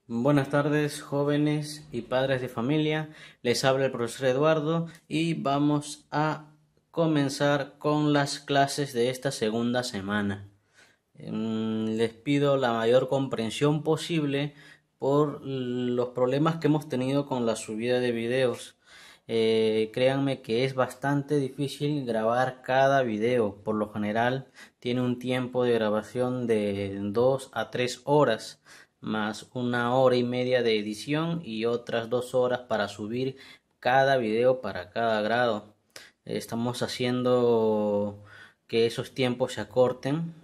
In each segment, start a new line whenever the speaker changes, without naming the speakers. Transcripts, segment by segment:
Buenas tardes, jóvenes y padres de familia. Les habla el profesor Eduardo y vamos a comenzar con las clases de esta segunda semana. Les pido la mayor comprensión posible por los problemas que hemos tenido con la subida de videos. Créanme que es bastante difícil grabar cada video. Por lo general tiene un tiempo de grabación de 2 a 3 horas, más 1 hora y media de edición y otras 2 horas para subir cada video para cada grado. Estamos haciendo que esos tiempos se acorten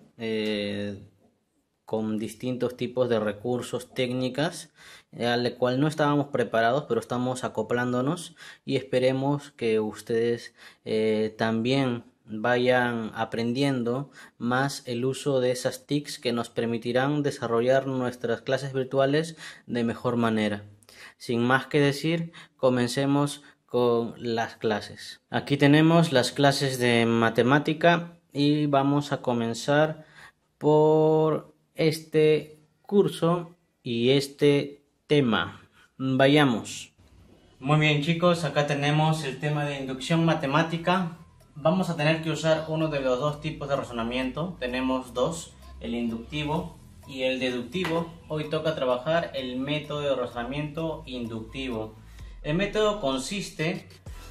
con distintos tipos de recursos, técnicas, al cual no estábamos preparados, pero estamos acoplándonos y esperemos que ustedes también vayan aprendiendo más el uso de esas TICs que nos permitirán desarrollar nuestras clases virtuales de mejor manera. Sin más que decir, comencemos con las clases. Aquí tenemos las clases de matemática y vamos a comenzar por este curso y este tema. Vayamos. Muy bien, chicos, acá tenemos el tema de inducción matemática. Vamos a tener que usar uno de los dos tipos de razonamiento. Tenemos dos, el inductivo y el deductivo. Hoy toca trabajar el método de razonamiento inductivo. El método consiste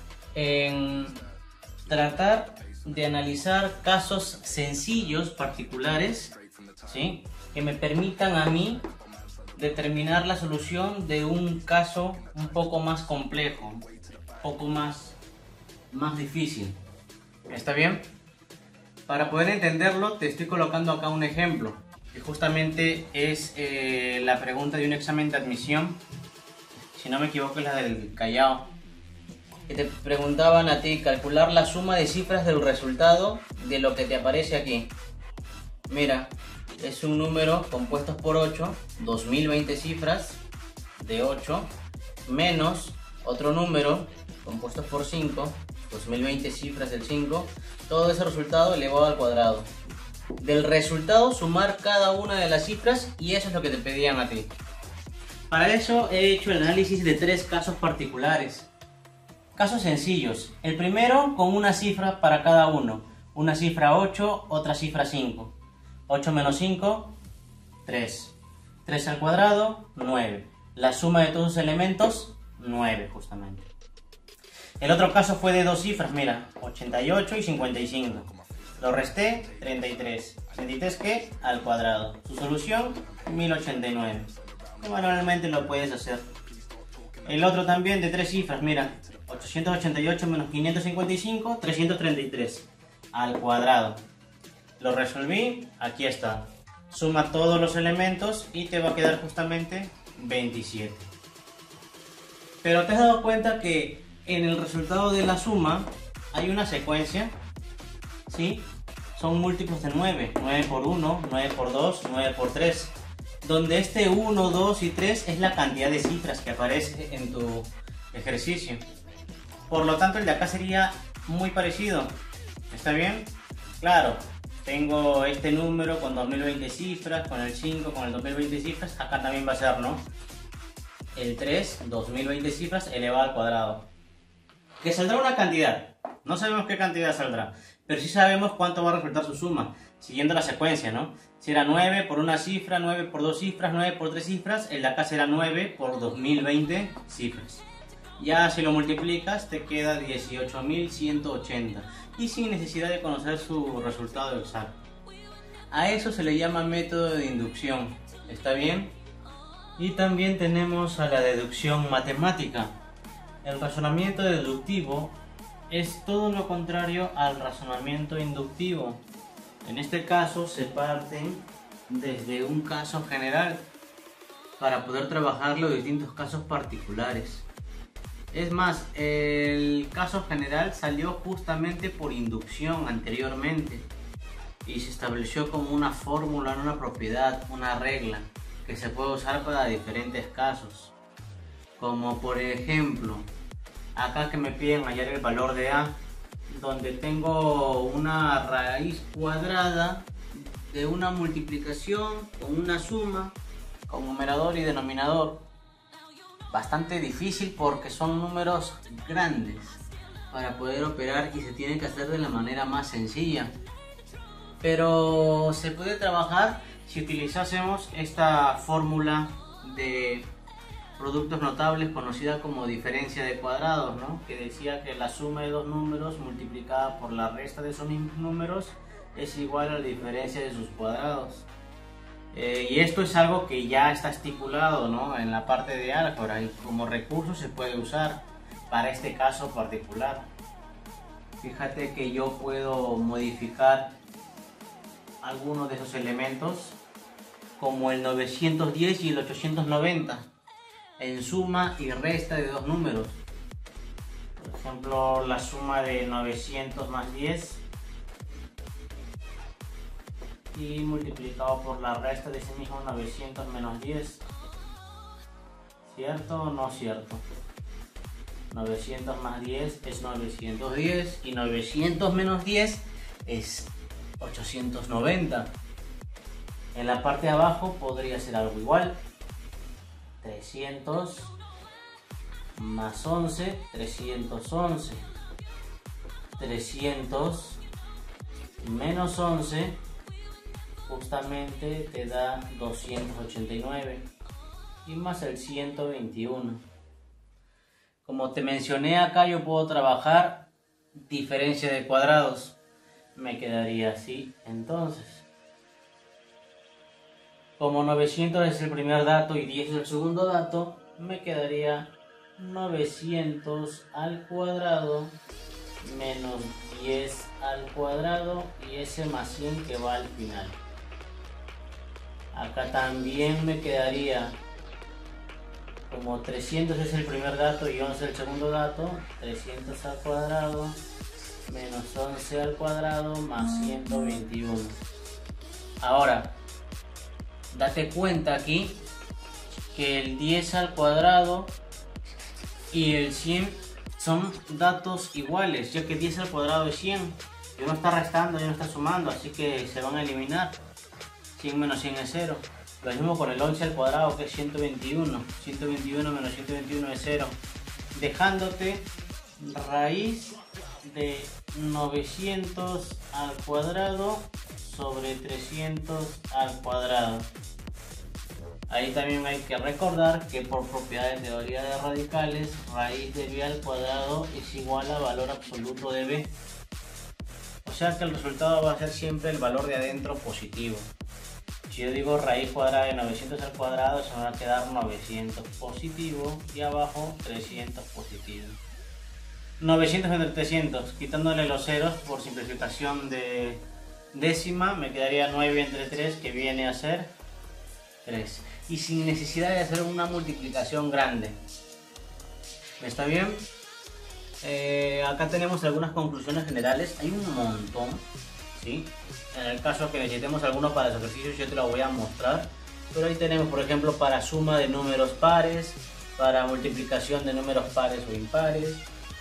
en tratar de analizar casos sencillos, particulares, ¿sí?, que me permitan a mí determinar la solución de un caso un poco más complejo, un poco más difícil. ¿Está bien? Para poder entenderlo, te estoy colocando acá un ejemplo, que justamente es la pregunta de un examen de admisión, si no me equivoco es la del Callao, que te preguntaban a ti calcular la suma de cifras del resultado de lo que te aparece aquí. Mira, es un número compuesto por 8, 2020 cifras de 8, menos otro número compuesto por 5, 2020 cifras del 5, todo ese resultado elevado al cuadrado. Del resultado sumar cada una de las cifras y eso es lo que te pedían a ti. Para eso he hecho el análisis de tres casos particulares. Casos sencillos. El primero con una cifra para cada uno. Una cifra 8, otra cifra 5. 8 menos 5, 3. 3 al cuadrado, 9. La suma de todos los elementos, 9 justamente. El otro caso fue de dos cifras, mira, 88 y 55. Lo resté, 33. ¿33 qué? Al cuadrado. Su solución, 1089. Manualmente lo puedes hacer. El otro también de tres cifras, mira, 888 menos 555, 333 al cuadrado. Lo resolví, aquí está. Suma todos los elementos y te va a quedar justamente 27. Pero te has dado cuenta que en el resultado de la suma hay una secuencia, ¿sí? Son múltiplos de 9. 9 por 1, 9 por 2, 9 por 3. Donde este 1, 2 y 3 es la cantidad de cifras que aparece en tu ejercicio. Por lo tanto, el de acá sería muy parecido. ¿Está bien? Claro, tengo este número con 2020 cifras, con el 5, con el 2020 cifras. Acá también va a ser, ¿no? El 3, 2020 cifras elevado al cuadrado. Que saldrá una cantidad. No sabemos qué cantidad saldrá, pero sí sabemos cuánto va a resultar su suma, siguiendo la secuencia, ¿no? Si era 9 por una cifra, 9 por dos cifras, 9 por tres cifras, el de acá será 9 por 2020 cifras. Ya si lo multiplicas te queda 18.180 y sin necesidad de conocer su resultado exacto. A eso se le llama método de inducción, ¿está bien? Y también tenemos a la deducción matemática. El razonamiento deductivo es todo lo contrario al razonamiento inductivo. En este caso se parten desde un caso general para poder trabajar los distintos casos particulares. Es más, el caso general salió justamente por inducción anteriormente y se estableció como una fórmula, una propiedad, una regla que se puede usar para diferentes casos. Como por ejemplo, acá que me piden hallar el valor de A, donde tengo una raíz cuadrada de una multiplicación con una suma con numerador y denominador. Bastante difícil porque son números grandes para poder operar y se tiene que hacer de la manera más sencilla. Pero se puede trabajar si utilizásemos esta fórmula de productos notables conocida como diferencia de cuadrados, ¿no? Que decía que la suma de dos números multiplicada por la resta de esos mismos números es igual a la diferencia de sus cuadrados. Y esto es algo que ya está estipulado, ¿no?, en la parte de álgebra, y como recurso se puede usar para este caso particular. Fíjate que yo puedo modificar algunos de esos elementos, como el 910 y el 890, en suma y resta de dos números. Por ejemplo, la suma de 900 más 10 y multiplicado por la resta de ese mismo 900 menos 10. ¿Cierto o no cierto? 900 más 10 es 910 y 900 menos 10 es 890. En la parte de abajo podría ser algo igual. 300 más 11, 311. 300 menos 11 justamente te da 289 y más el 121. Como te mencioné acá, yo puedo trabajar diferencia de cuadrados. Me quedaría así entonces. Como 900 es el primer dato y 10 es el segundo dato, me quedaría 900 al cuadrado menos 10 al cuadrado y ese más 100 que va al final. Acá también me quedaría, como 300 es el primer dato y 11 el segundo dato, 300 al cuadrado menos 11 al cuadrado más 121. Ahora, date cuenta aquí que el 10 al cuadrado y el 100 son datos iguales, ya que 10 al cuadrado es 100. Ya no está restando, ya no está sumando, así que se van a eliminar. 100 menos 100 es 0. Lo mismo con el 11 al cuadrado, que es 121. 121 menos 121 es 0. Dejándote raíz de 900 al cuadrado sobre 300 al cuadrado. Ahí también hay que recordar que por propiedad de teoría de radicales, raíz de b al cuadrado es igual a valor absoluto de b. O sea que el resultado va a ser siempre el valor de adentro positivo. Si yo digo raíz cuadrada de 900 al cuadrado, se me va a quedar 900 positivo y abajo 300 positivo. 900 entre 300, quitándole los ceros por simplificación de décima, me quedaría 9 entre 3, que viene a ser 3. Y sin necesidad de hacer una multiplicación grande. ¿Está bien? Acá tenemos algunas conclusiones generales. Hay un montón, ¿sí? En el caso que necesitemos alguno para los ejercicios, yo te lo voy a mostrar. Pero ahí tenemos, por ejemplo, para suma de números pares, para multiplicación de números pares o impares,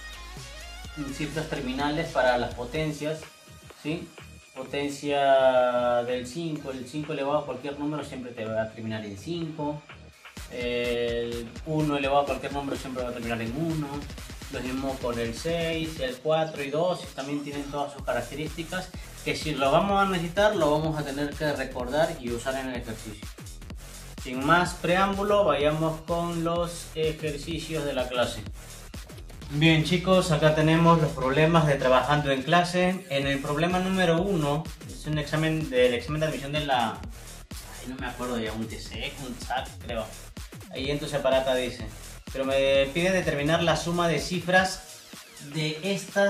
cifras terminales para las potencias, ¿sí? Potencia del 5, el 5 elevado a cualquier número siempre te va a terminar en 5. El 1 elevado a cualquier número siempre va a terminar en 1. Lo mismo con el 6, el 4 y 2, también tienen todas sus características que si lo vamos a necesitar lo vamos a tener que recordar y usar en el ejercicio. Sin más preámbulo, vayamos con los ejercicios de la clase. Bien chicos, acá tenemos los problemas de trabajando en clase. En el problema número 1, es un examen de admisión de la... Ay, no me acuerdo ya, un TC, un SAT creo. Ahí en tu separata dice. Pero me pide determinar la suma de cifras de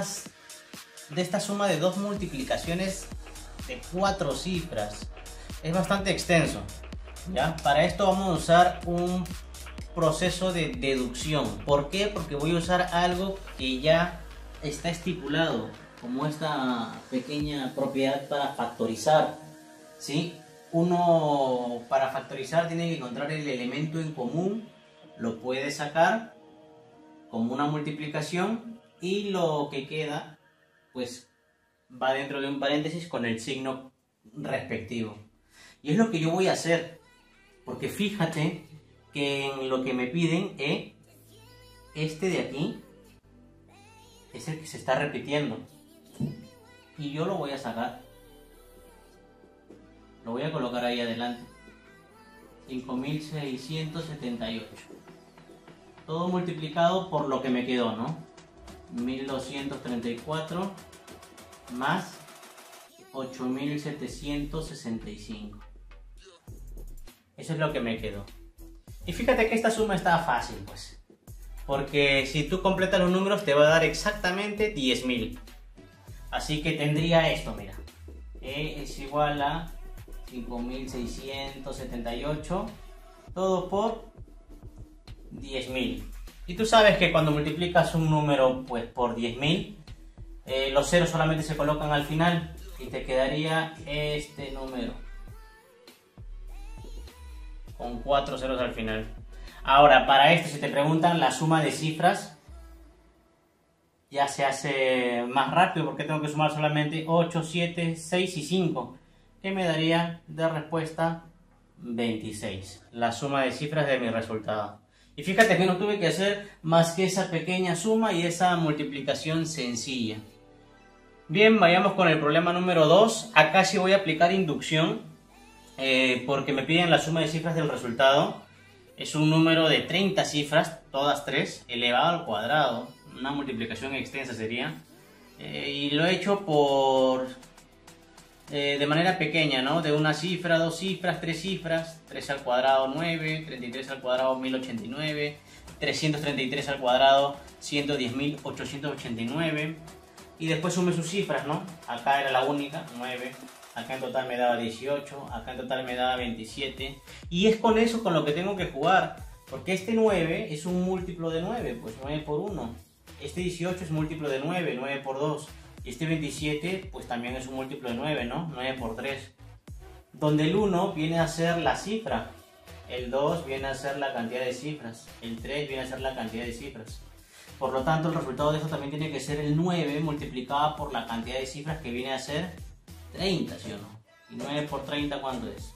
esta suma de dos multiplicaciones de 4 cifras. Es bastante extenso, ¿ya? Para esto vamos a usar un proceso de deducción. ¿Por qué? Porque voy a usar algo que ya está estipulado, como esta pequeña propiedad para factorizar, ¿sí? Uno para factorizar tiene que encontrar el elemento en común, lo puede sacar como una multiplicación y lo que queda pues va dentro de un paréntesis con el signo respectivo. Y es lo que yo voy a hacer. Porque fíjate que en lo que me piden, este de aquí es el que se está repitiendo. Y yo lo voy a sacar. Lo voy a colocar ahí adelante. 5678. Todo multiplicado por lo que me quedó, ¿no? 1234 más 8765. Eso es lo que me quedó. Y fíjate que esta suma está fácil, pues. Porque si tú completas los números te va a dar exactamente 10.000. Así que tendría esto, mira. E es igual a 5678. Todo por 10.000. Y tú sabes que cuando multiplicas un número pues por 10.000, los ceros solamente se colocan al final. Y te quedaría este número. Con 4 ceros al final. Ahora, para esto, si te preguntan la suma de cifras, ya se hace más rápido porque tengo que sumar solamente 8, 7, 6 y 5, que me daría de respuesta 26. La suma de cifras de mi resultado. Y fíjate que no tuve que hacer más que esa pequeña suma y esa multiplicación sencilla. Bien, vayamos con el problema número 2. Acá sí voy a aplicar inducción. Porque me piden la suma de cifras del resultado. Es un número de 30 cifras, todas 3, elevado al cuadrado. Una multiplicación extensa sería. Y lo he hecho de manera pequeña, ¿no? De una cifra, 2 cifras, 3 cifras. 3 al cuadrado 9, 33 al cuadrado 1089, 333 al cuadrado 110.889. Y después sume sus cifras, ¿no? Acá era la única, 9. Acá en total me daba 18, acá en total me daba 27. Y es con eso con lo que tengo que jugar. Porque este 9 es un múltiplo de 9, pues 9 por 1. Este 18 es múltiplo de 9, 9 por 2. Y este 27 pues también es un múltiplo de 9, ¿no? 9 por 3. Donde el 1 viene a ser la cifra. El 2 viene a ser la cantidad de cifras. El 3 viene a ser la cantidad de cifras. Por lo tanto, el resultado de esto también tiene que ser el 9 multiplicado por la cantidad de cifras que viene a ser 30, ¿sí o no? ¿Y 9 por 30 cuánto es?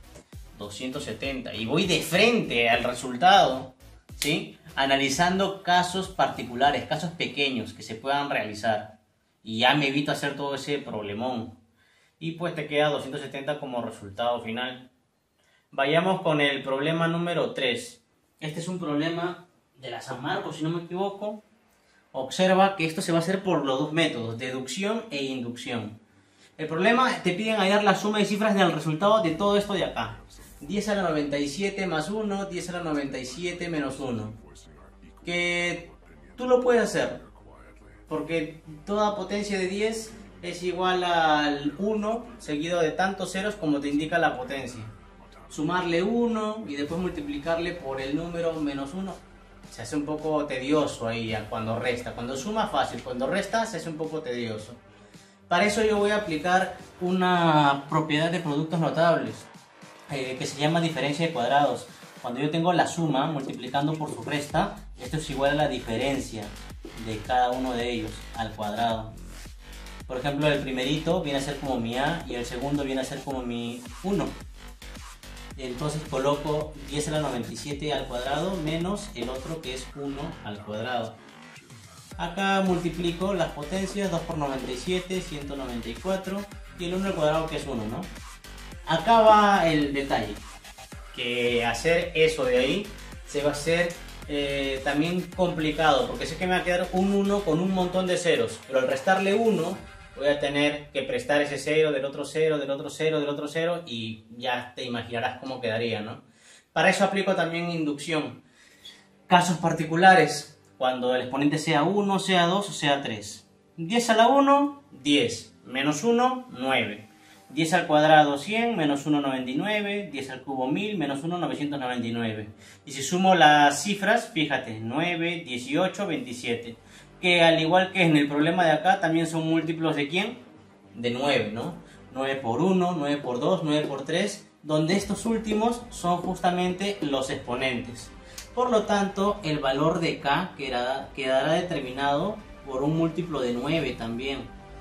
270. Y voy de frente al resultado, ¿sí? Analizando casos particulares, casos pequeños que se puedan realizar. Y ya me evito hacer todo ese problemón. Y pues te queda 270 como resultado final. Vayamos con el problema número 3. Este es un problema de la San Marcos, si no me equivoco. Observa que esto se va a hacer por los dos métodos, deducción e inducción. El problema, te piden hallar la suma de cifras del resultado de todo esto de acá. 10 a la 97 más 1, 10 a la 97 menos 1. Que tú lo puedes hacer, porque toda potencia de 10 es igual al 1 seguido de tantos ceros como te indica la potencia. Sumarle 1 y después multiplicarle por el número menos 1. Se hace un poco tedioso ahí ya cuando resta. Cuando suma fácil, cuando resta se hace un poco tedioso. Para eso yo voy a aplicar una propiedad de productos notables que se llama diferencia de cuadrados. Cuando yo tengo la suma multiplicando por su resta, esto es igual a la diferencia de cada uno de ellos al cuadrado. Por ejemplo, el primerito viene a ser como mi A y el segundo viene a ser como mi 1. Entonces coloco 10 a la 97 al cuadrado menos el otro que es 1 al cuadrado. Acá multiplico las potencias, 2 por 97, 194 y el 1 al cuadrado que es 1, ¿no? Acá va el detalle, que hacer eso de ahí se va a hacer también complicado, porque sé que me va a quedar un 1 con un montón de ceros, pero al restarle 1 voy a tener que prestar ese 0 del otro 0, del otro 0, del otro 0 y ya te imaginarás cómo quedaría, ¿no? Para eso aplico también inducción. Casos particulares, cuando el exponente sea 1, sea 2 o sea 3. 10 a la 1, 10. Menos 1, 9. 10 al cuadrado, 100. Menos 1, 99. 10 al cubo, 1000. Menos 1, 999. Y si sumo las cifras, fíjate, 9, 18, 27. Que al igual que en el problema de acá, también son múltiplos de ¿quién? De 9, ¿no? 9 por 1, 9 por 2, 9 por 3, donde estos últimos son justamente los exponentes. Por lo tanto, el valor de K quedará determinado por un múltiplo de 9 también.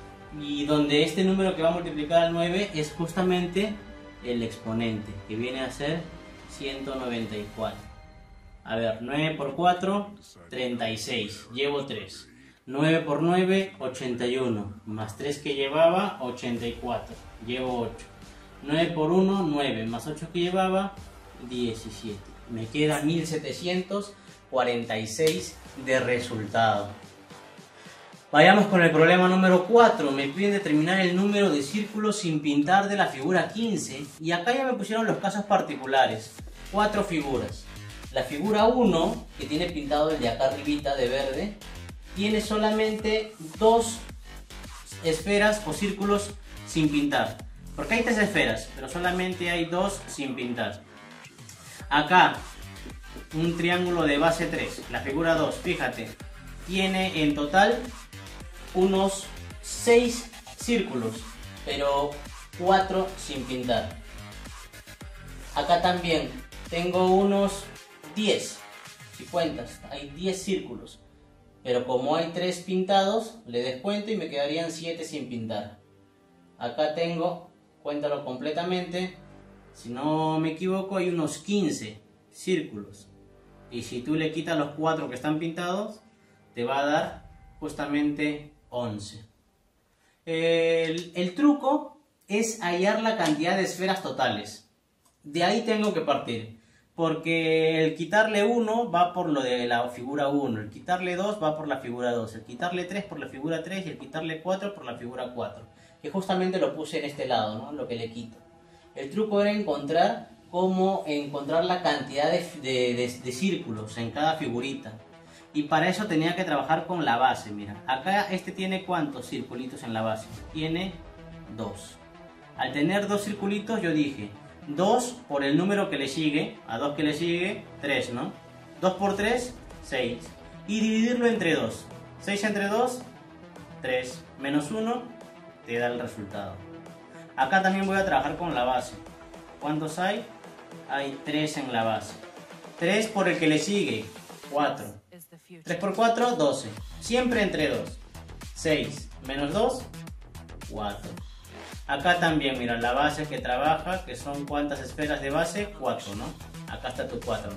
Y donde este número que va a multiplicar al 9 es justamente el exponente, que viene a ser 194. A ver, 9 por 4, 36. Llevo 3. 9 por 9, 81. Más 3 que llevaba, 84. Llevo 8. 9 por 1, 9. Más 8 que llevaba, 17. Me queda 1746 de resultado. Vayamos con el problema número 4. Me piden determinar el número de círculos sin pintar de la figura 15. Y acá ya me pusieron los casos particulares. 4 figuras. La figura 1, que tiene pintado el de acá arribita de verde, tiene solamente 2 esferas o círculos sin pintar. Porque hay 3 esferas, pero solamente hay 2 sin pintar. Acá, un triángulo de base 3. La figura 2, fíjate, tiene en total unos 6 círculos, pero 4 sin pintar. Acá también tengo unos 10, si cuentas, hay 10 círculos, pero como hay 3 pintados, le descuento y me quedarían 7 sin pintar. Acá tengo, cuéntalo completamente, si no me equivoco, hay unos 15 círculos, y si tú le quitas los 4 que están pintados, te va a dar justamente 11. El truco es hallar la cantidad de esferas totales. De ahí tengo que partir, porque el quitarle 1 va por lo de la figura 1, el quitarle 2 va por la figura 2, el quitarle 3 por la figura 3 y el quitarle 4 por la figura 4, que justamente lo puse en este lado, ¿no? Lo que le quito. El truco era encontrar la cantidad de círculos en cada figurita. Y para eso tenía que trabajar con la base. Mira, acá este tiene ¿cuántos circulitos en la base? Tiene 2. Al tener 2 circulitos yo dije 2 por el número que le sigue, a 2 que le sigue 3, ¿no? 2 por 3, 6. Y dividirlo entre 2. 6 entre 2, 3. Menos 1 te da el resultado. Acá también voy a trabajar con la base. ¿Cuántos hay? Hay 3 en la base. 3 por el que le sigue, 4. 3 por 4, 12. Siempre entre 2. 6 menos 2, 4. Acá también, mira, la base que trabaja, que son ¿cuántas esferas de base? 4, ¿no? Acá está tu 4.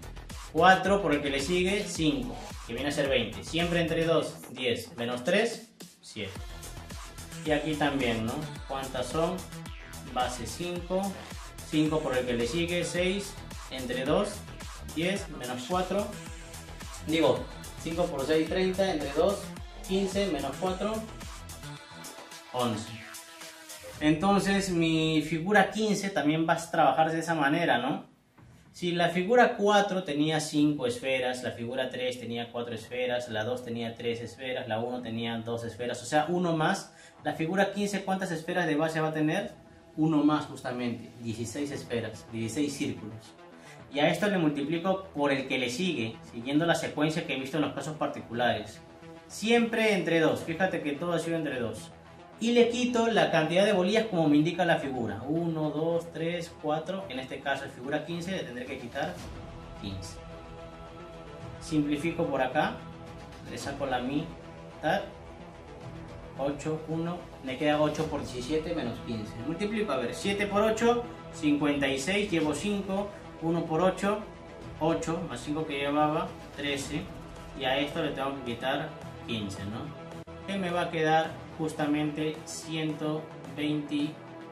4 por el que le sigue, 5, que viene a ser 20. Siempre entre 2, 10. Menos 3, 7. Y aquí también, ¿no? ¿Cuántas son? Base 5. 5 por el que le sigue, 6. Entre 2, 10. Menos 4. Digo, 5 por 6, 30, entre 2, 15, menos 4, 11. Entonces mi figura 15 también va a trabajar de esa manera, ¿no? Si la figura 4 tenía 5 esferas, la figura 3 tenía 4 esferas, la 2 tenía 3 esferas, la 1 tenía 2 esferas, o sea, 1 más. La figura 15, ¿cuántas esferas de base va a tener? 1 más justamente, 16 esferas, 16 círculos. Y a esto le multiplico por el que le sigue, siguiendo la secuencia que he visto en los casos particulares. Siempre entre 2, fíjate que todo ha sido entre 2. Y le quito la cantidad de bolillas como me indica la figura. 1, 2, 3, 4. En este caso, la figura 15, le tendré que quitar 15. Simplifico por acá. Le saco la mitad. 8, 1. Me queda 8 por 17 menos 15. Multiplico, a ver, 7 por 8, 56. Llevo 5. 1 por 8, 8, más 5 que llevaba, 13, y a esto le tengo que quitar 15, ¿no? Que me va a quedar justamente 121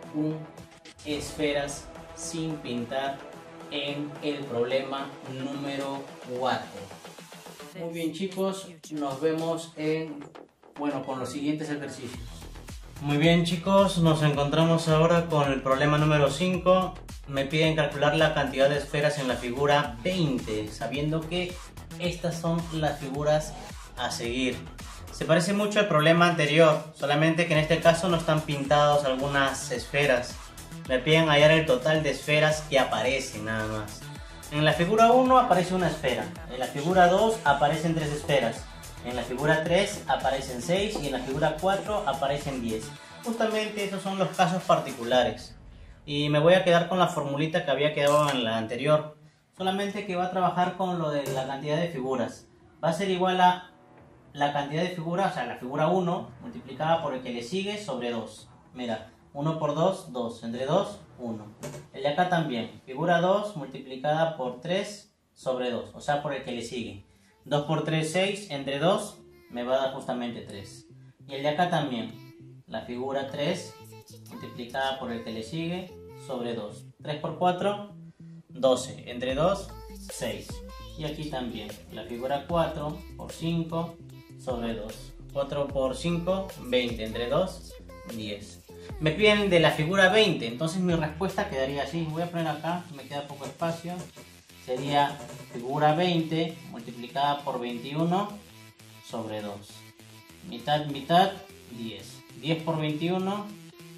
esferas sin pintar en el problema número 4. Muy bien, chicos, nos vemos con los siguientes ejercicios. Muy bien, chicos, nos encontramos ahora con el problema número 5. Me piden calcular la cantidad de esferas en la figura 20, sabiendo que estas son las figuras a seguir. Se parece mucho al problema anterior, solamente que en este caso no están pintados algunas esferas. Me piden hallar el total de esferas que aparecen nada más. En la figura 1 aparece una esfera, en la figura 2 aparecen 3 esferas, en la figura 3 aparecen 6 y en la figura 4 aparecen 10. Justamente esos son los casos particulares. Y me voy a quedar con la formulita que había quedado en la anterior. Solamente que va a trabajar con lo de la cantidad de figuras. Va a ser igual a la cantidad de figuras, o sea, la figura 1 multiplicada por el que le sigue sobre 2. Mira, 1 por 2, 2. Entre 2, 1. El de acá también. Figura 2 multiplicada por 3 sobre 2. O sea, por el que le sigue. 2 por 3, 6. Entre 2 me va a dar justamente 3. Y el de acá también. La figura 3 multiplicada por el que le sigue sobre 2. 3 por 4, 12. Entre 2, 6. Y aquí también. La figura 4 por 5 sobre 2. 4 por 5, 20. Entre 2, 10. Me piden de la figura 20. Entonces mi respuesta quedaría así. Voy a poner acá. Me queda poco espacio. Sería figura 20 multiplicada por 21 sobre 2. Mitad, mitad, 10. 10 por 21,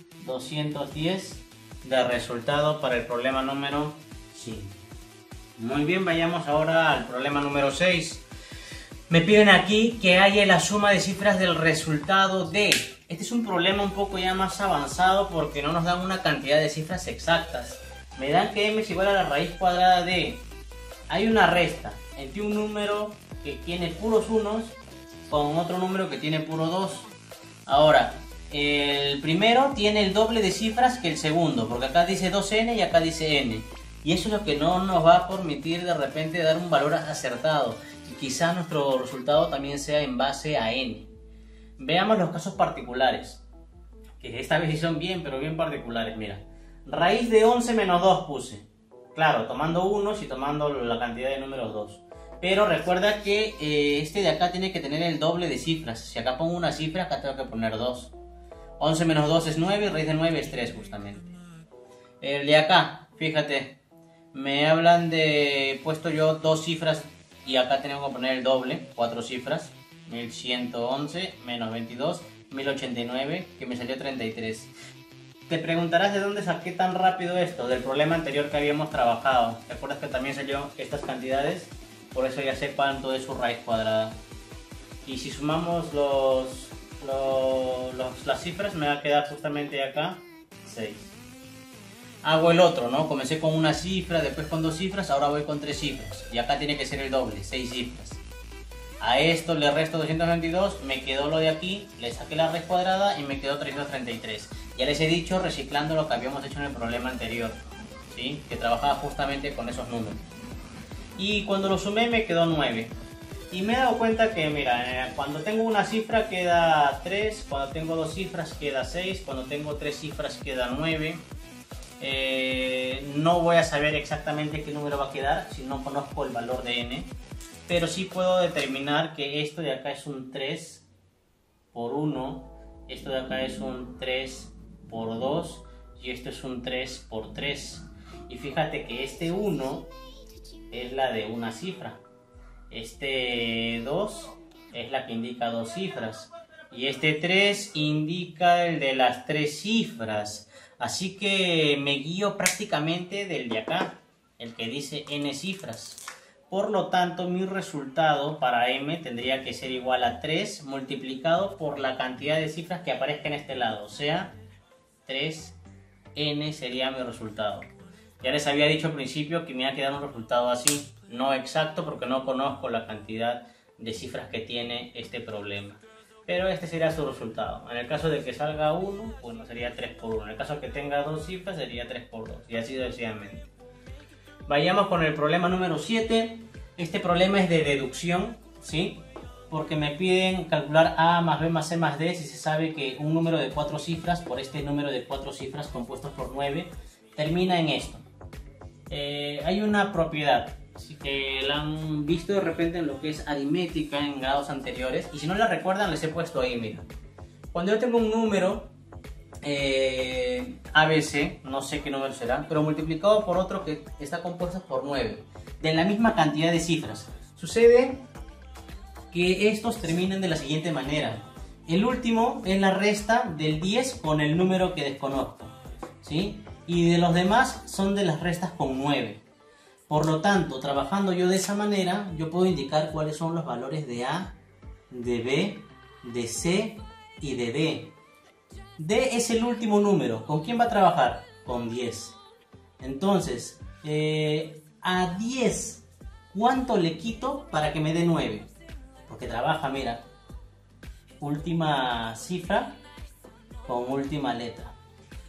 210 de resultado para el problema número 5. Muy bien, vayamos ahora al problema número 6. Me piden aquí que haya la suma de cifras del resultado de... Este es un problema un poco ya más avanzado porque no nos dan una cantidad de cifras exactas. Me dan que m es igual a la raíz cuadrada de... Hay una resta entre un número que tiene puros unos con otro número que tiene puro 2. Ahora, el primero tiene el doble de cifras que el segundo, porque acá dice 2n y acá dice n. Y eso es lo que no nos va a permitir de repente dar un valor acertado. Y quizá nuestro resultado también sea en base a n. Veamos los casos particulares, que esta vez sí son bien, pero bien particulares. Mira, raíz de 11 menos 2 puse. Claro, tomando unos y tomando la cantidad de números 2. Pero recuerda que este de acá tiene que tener el doble de cifras. Si acá pongo una cifra, acá tengo que poner 2. 11 menos 2 es 9 y raíz de 9 es 3 justamente. El de acá, fíjate, me hablan de... He puesto yo 2 cifras y acá tengo que poner el doble, 4 cifras. 1111 menos 22, 1089, que me salió 33. Te preguntarás de dónde saqué tan rápido esto, del problema anterior que habíamos trabajado. ¿Recuerdas que también salió estas cantidades? Por eso ya sé cuánto es su raíz cuadrada. Y si sumamos las cifras, me va a quedar justamente acá 6. Hago el otro, ¿no? Comencé con una cifra, después con 2 cifras, ahora voy con 3 cifras. Y acá tiene que ser el doble, 6 cifras. A esto le resto 222, me quedó lo de aquí, le saqué la raíz cuadrada y me quedó 333. Ya les he dicho reciclando lo que habíamos hecho en el problema anterior, ¿sí? Que trabajaba justamente con esos números. Y cuando lo sumé me quedó 9. Y me he dado cuenta que, mira, cuando tengo una cifra queda 3, cuando tengo 2 cifras queda 6, cuando tengo 3 cifras queda 9. No voy a saber exactamente qué número va a quedar si no conozco el valor de n. Pero sí puedo determinar que esto de acá es un 3 por 1, esto de acá es un 3 por 2 y esto es un 3 por 3. Y fíjate que este 1 es la de una cifra, este 2 es la que indica 2 cifras y este 3 indica el de las 3 cifras. Así que me guío prácticamente del de acá, el que dice n cifras. Por lo tanto, mi resultado para m tendría que ser igual a 3 multiplicado por la cantidad de cifras que aparezca en este lado. O sea, 3n sería mi resultado. Ya les había dicho al principio que me iba a quedar un resultado así. No exacto porque no conozco la cantidad de cifras que tiene este problema. Pero este sería su resultado. En el caso de que salga 1, bueno, sería 3 por 1. En el caso de que tenga 2 cifras, sería 3 por 2. Y así sucesivamente. Vayamos con el problema número 7. Este problema es de deducción, ¿sí? Porque me piden calcular a más b más c más d si se sabe que un número de 4 cifras, por este número de 4 cifras compuestos por 9, termina en esto. Hay una propiedad, así que la han visto de repente en lo que es aritmética en grados anteriores, y si no la recuerdan les he puesto ahí, mira. Cuando yo tengo un número ABC, no sé qué número será, pero multiplicado por otro que está compuesto por 9, de la misma cantidad de cifras. Sucede que estos terminan de la siguiente manera. El último es la resta del 10 con el número que desconozco, ¿sí? Y de los demás son de las restas con 9. Por lo tanto, trabajando yo de esa manera, yo puedo indicar cuáles son los valores de A, de B, de C y de D. D es el último número. ¿Con quién va a trabajar? Con 10. Entonces, a 10, ¿cuánto le quito para que me dé 9? Porque trabaja, mira, última cifra con última letra.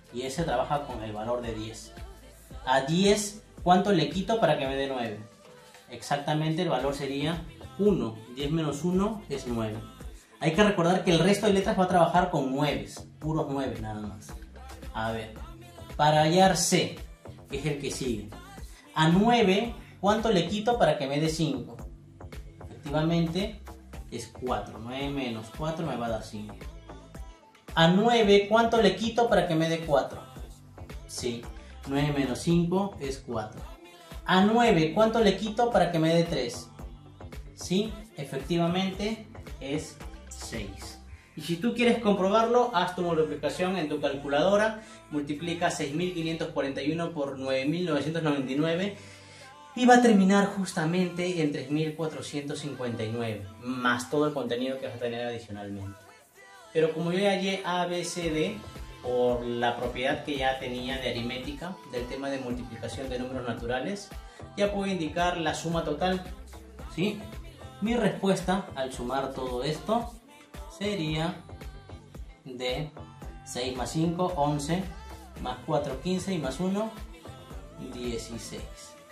y ese trabaja con el valor de 10. A 10, ¿cuánto le quito para que me dé 9? Exactamente el valor sería 1. 10 menos 1 es 9. Hay que recordar que el resto de letras va a trabajar con 9, puros 9 nada más. A ver, para hallar C, que es el que sigue. A 9, ¿cuánto le quito para que me dé 5? Efectivamente es 4. 9 menos 4 me va a dar 5. A 9, ¿cuánto le quito para que me dé 4? Sí, 9 menos 5 es 4. A 9, ¿cuánto le quito para que me dé 3? Sí, efectivamente es 6. Y si tú quieres comprobarlo, haz tu multiplicación en tu calculadora, multiplica 6.541 por 9.999 y va a terminar justamente en 3.459, más todo el contenido que vas a tener adicionalmente. Pero como yo ya hallé A, B, C, D, por la propiedad que ya tenía de aritmética, del tema de multiplicación de números naturales, ya puedo indicar la suma total, ¿sí? Mi respuesta al sumar todo esto sería de 6 más 5, 11, más 4, 15 y más 1, 16.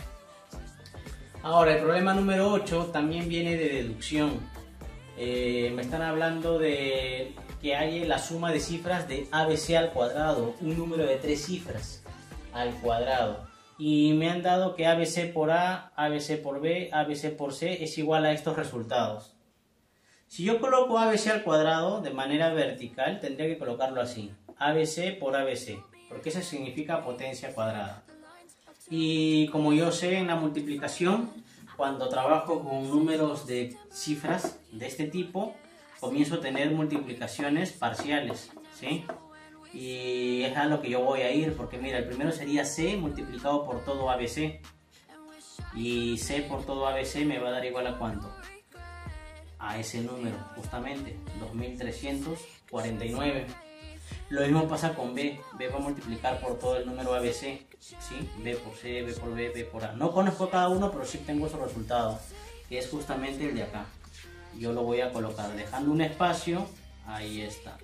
Ahora el problema número 8 también viene de deducción. Me están hablando de que hay la suma de cifras de ABC al cuadrado, un número de 3 cifras al cuadrado. Y me han dado que ABC por A, ABC por B, ABC por C es igual a estos resultados. Si yo coloco ABC al cuadrado de manera vertical, tendría que colocarlo así. ABC por ABC, porque eso significa potencia cuadrada. Y como yo sé en la multiplicación, cuando trabajo con números de cifras de este tipo, comienzo a tener multiplicaciones parciales, ¿sí? Y es a lo que yo voy a ir, porque mira, el primero sería C multiplicado por todo ABC. Y C por todo ABC me va a dar igual a ¿cuánto? A ese número, justamente, 2349. Lo mismo pasa con B. B va a multiplicar por todo el número ABC, ¿sí? B por C, B por B, B por A. No conozco cada uno, pero sí tengo su resultado, que es justamente el de acá. Yo lo voy a colocar dejando un espacio, ahí está,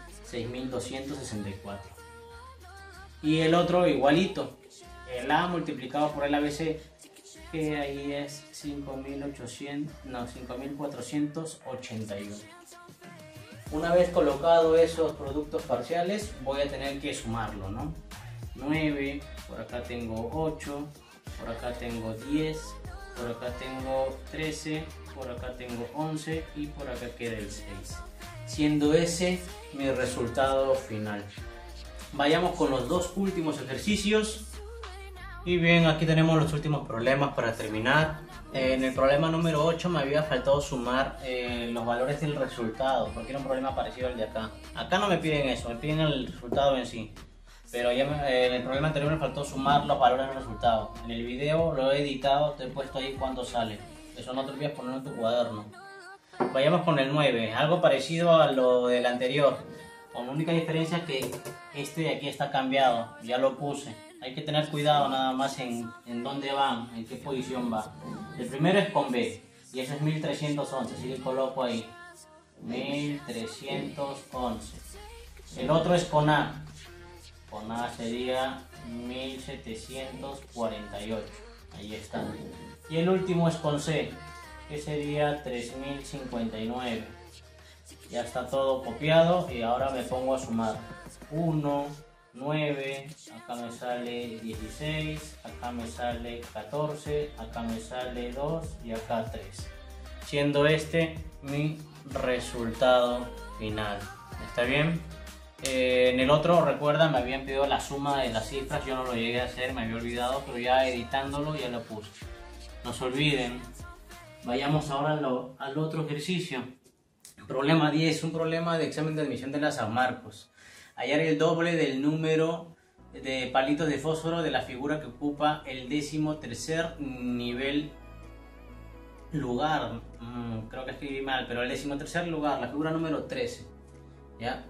6264. Y el otro igualito, el A multiplicado por el ABC, que ahí es 5481. Una vez colocado esos productos parciales, voy a tener que sumarlo, ¿no? 9, por acá tengo 8, por acá tengo 10, por acá tengo 13, por acá tengo 11 y por acá queda el 6. Siendo ese mi resultado final. Vayamos con los dos últimos ejercicios. Y bien, aquí tenemos los últimos problemas para terminar. En el problema número 8 me había faltado sumar los valores del resultado, porque era un problema parecido al de acá. Acá no me piden eso, me piden el resultado en sí. Pero ya en el problema anterior me faltó sumar los valores del resultado. En el video lo he editado, te he puesto ahí cuándo sale. Eso no te olvides ponerlo en tu cuaderno. Vayamos con el 9, algo parecido a lo del anterior. Con la única diferencia que este de aquí está cambiado, ya lo puse. Hay que tener cuidado nada más en dónde van, en qué posición va. El primero es con B, y eso es 1311, así que coloco ahí 1311. El otro es con A sería 1748, ahí está. Y el último es con C, que sería 3059. Ya está todo copiado y ahora me pongo a sumar. 1, 9, acá me sale 16, acá me sale 14, acá me sale 2 y acá 3. Siendo este mi resultado final. ¿Está bien? En el otro, recuerda, me habían pedido la suma de las cifras, yo no lo llegué a hacer, me había olvidado, pero ya editándolo ya lo puse. No se olviden. Vayamos ahora al otro ejercicio. Problema 10, un problema de examen de admisión de la San Marcos. Hallar el doble del número de palitos de fósforo de la figura que ocupa el 13º nivel lugar. Creo que escribí mal, pero el 13º lugar, la figura número 13. ¿Ya?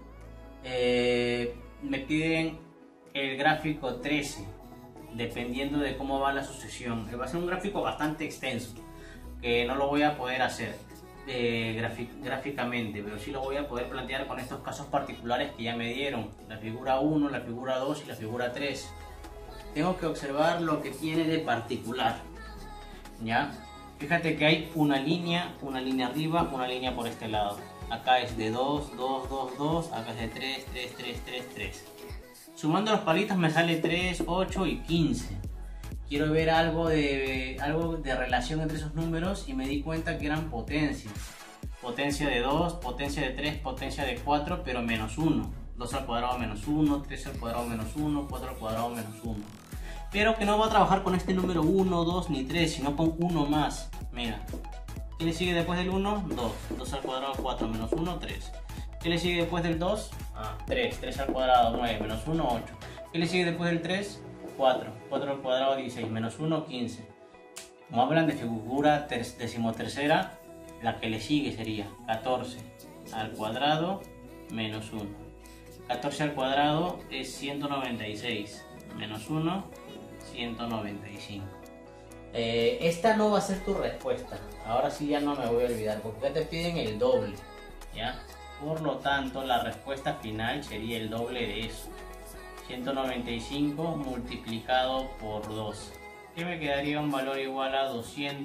Me piden el gráfico 13, dependiendo de cómo va la sucesión. Va a ser un gráfico bastante extenso, que no lo voy a poder hacer. gráficamente, pero sí lo voy a poder plantear con estos casos particulares que ya me dieron, la figura 1, la figura 2 y la figura 3. Tengo que observar lo que tiene de particular, ¿ya? Fíjate que hay una línea arriba, una línea por este lado. Acá es de 2, 2, 2, 2, acá es de 3, 3, 3, 3, 3. Sumando los palitos me sale 3, 8 y 15. Quiero ver algo de relación entre esos números y me di cuenta que eran potencias. Potencia de 2, potencia de 3, potencia de 4, pero menos 1. 2 al cuadrado menos 1, 3 al cuadrado menos 1, 4 al cuadrado menos 1. Pero que no va a trabajar con este número 1, 2 ni 3, sino con uno más. Mira, ¿qué le sigue después del 1? 2. 2 al cuadrado 4 menos 1, 3. ¿Qué le sigue después del 2? 3. 3 al cuadrado 9 menos 1, 8. ¿Qué le sigue después del 3? 4. 4 al cuadrado 16 menos 1, 15. Como hablan de figura decimotercera, la que le sigue sería 14 al cuadrado menos 1. 14 al cuadrado es 196 menos 1, 195. Esta no va a ser tu respuesta. Ahora sí ya no me voy a olvidar porque ya te piden el doble, ¿ya? Por lo tanto, la respuesta final sería el doble de eso. 195 multiplicado por 2. Que me quedaría un valor igual a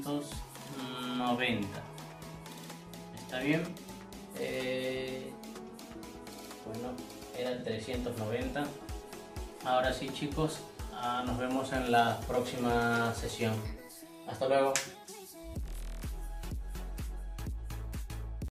290. ¿Está bien? Bueno, era 390. Ahora sí, chicos, nos vemos en la próxima sesión. Hasta luego.